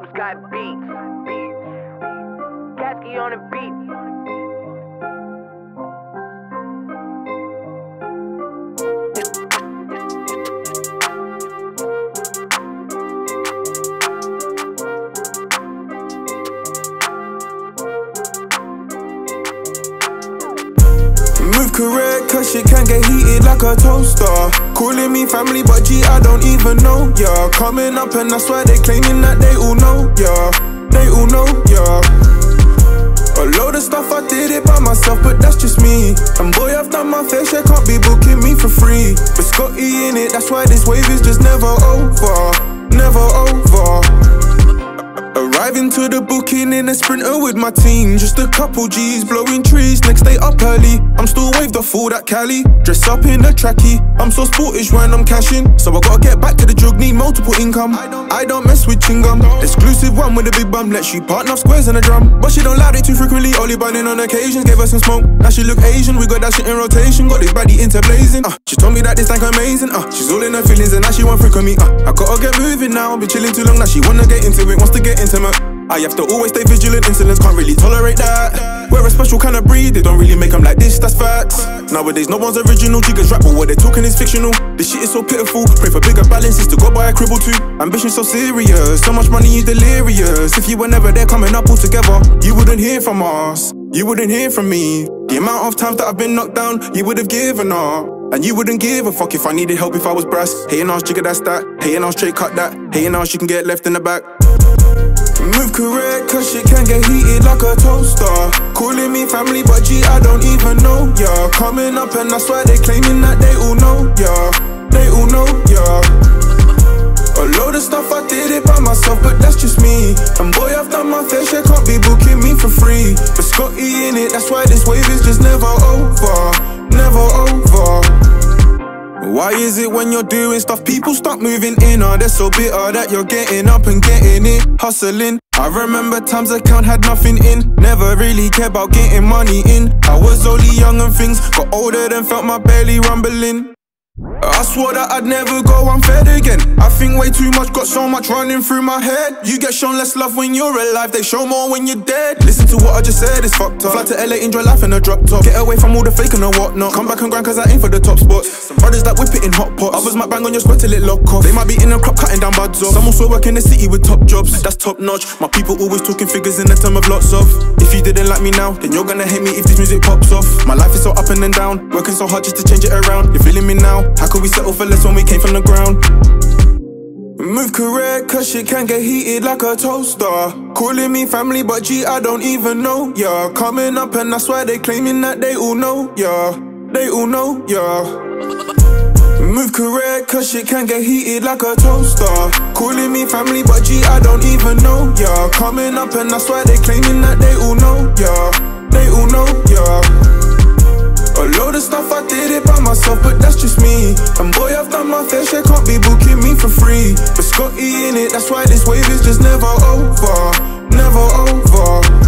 Sky Beats. Kasky on the beat. Move correct, cause shit can get heated like a toaster. Calling me family, but G, I don't even know, yeah. Coming up and that's why they claiming that they all know, yeah. They all know, yeah. A load of stuff, I did it by myself, but that's just me. And boy, I've done my fair share, can't be booking me for free. But Scotty in it, that's why this wave is just never over. Never over. Arriving to the booking in a Sprinter with my team. Just a couple G's, blowing trees, next day up early. I'm still waved off all that Cali. Dress up in a trackie, I'm so sportish when I'm cashing. So I gotta get back to the drug, need multiple income. I don't mess with chingum. Exclusive one with a big bum, let she partner off squares and a drum. But she don't loud it too frequently, only burning on occasions. Gave her some smoke, now she look Asian. We got that shit in rotation, got this body into blazing. She told me that this tank amazing. She's all in her feelings and now she want freak on me. I gotta get moving now, been chilling too long, now she wanna get into it, wants to get intimate. I have to always stay vigilant, insolence can't really tolerate that. We're a special kind of breed, they don't really make them like this, that's facts. Nowadays no one's original, jiggers rap, but what they're talking is fictional. This shit is so pitiful, pray for bigger balances to go buy a cribble too. Ambition so serious, so much money you delirious. If you were never there coming up all together, you wouldn't hear from us, you wouldn't hear from me. The amount of times that I've been knocked down, you would have given up. And you wouldn't give a fuck if I needed help if I was brass. Hating on jigger, that's that. Hating on straight cut that. Hating on she can get left in the back. Move correct, cause shit can get heated like a toaster. Calling me family, but G, I don't even know, yeah. Coming up and that's why they claiming that they all know, yeah. They all know, yeah. A load of stuff, I did it by myself, but that's just me. And boy, I've done my fair share, can't be booking me for free. But Scotty in it, that's why this wave is just never over. Never over. Why is it when you're doing stuff, people start moving in? They're so bitter that you're getting up and getting it, hustling. I remember times account had nothing in, never really cared about getting money in. I was only young and things got older than felt my belly rumbling. I swore that I'd never go unfed again. I think way too much, got so much running through my head. You get shown less love when you're alive, they show more when you're dead. Listen to what I just said, it's fucked up. Fly to LA, enjoy life in a drop top. Get away from all the fake and the whatnot. Come back and grind cause I aim for the top spots. Some brothers that whip it in hot pots, others might bang on your sweat till it lock off. They might be in a crop cutting down buds off. Some also work in the city with top jobs, that's top notch. My people always talking figures in the term of lots of. If you didn't like me now, then you're gonna hate me if this music pops off. My life is so up and then down, working so hard just to change it around. You're feeling me now, how could we settle for less when we came from the ground? Move correct, cause shit can get heated like a toaster. Calling me family, but G, I don't even know, yeah. Coming up and that's why they claiming that they all know, yeah. They all know, yeah. Move correct, cause shit can get heated like a toaster. Calling me family, but G, I don't even know, yeah. Coming up and that's why they claiming that they all know, yeah. They all know, yeah. A load of stuff, I did it by myself, but that's just me. And boy, I've done my fair share, can't be booking me for free. But Scotty in it, that's why this wave is just never over. Never over.